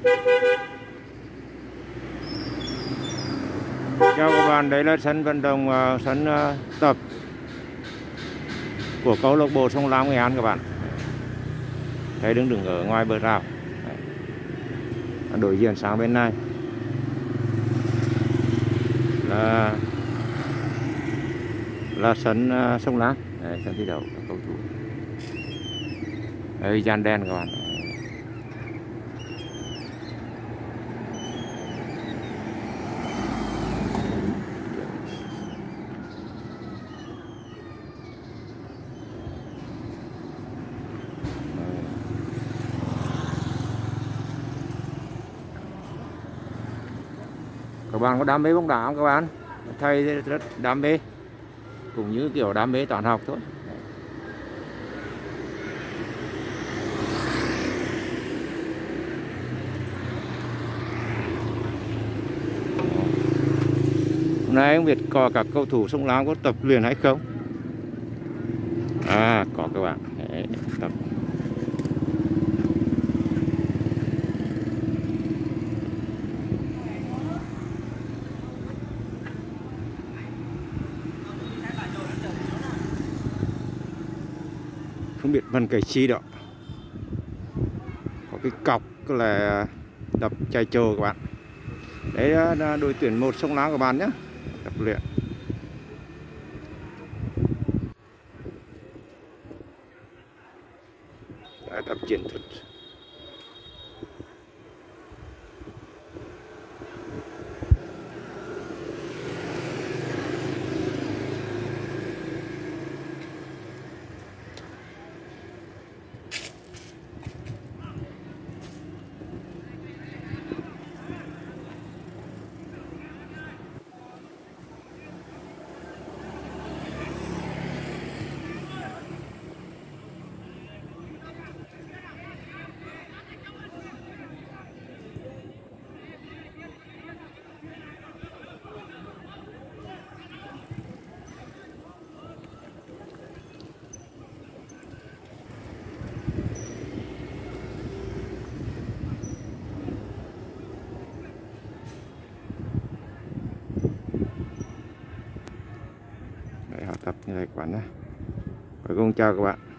Chào các bạn, đây là sân vận động, sân tập của câu lạc bộ Sông Lam Nghệ An các bạn. Thấy đứng ở ngoài bờ rào. Đối diện sang bên này là sân Sông Lam. Đấy, sân thi đấu của cầu thủ. Đây dàn đen các bạn. Các bạn có đam mê bóng đá không các bạn? Thầy rất đam mê, cũng như kiểu đam mê toán học thôi. Hôm nay không biết có các cầu thủ Sông Lam có tập luyện hay không? À, có các bạn. Đấy, tập. Không biết bằng cái chi đó. Có cái cọc là tập chạy trồ các bạn. Đấy là đội tuyển 1 Sông Lam các bạn nhé. Tập luyện. Đấy, tập chiến thuật. Đấy, họ tập như này các bạn nhé. Và cùng chào các bạn.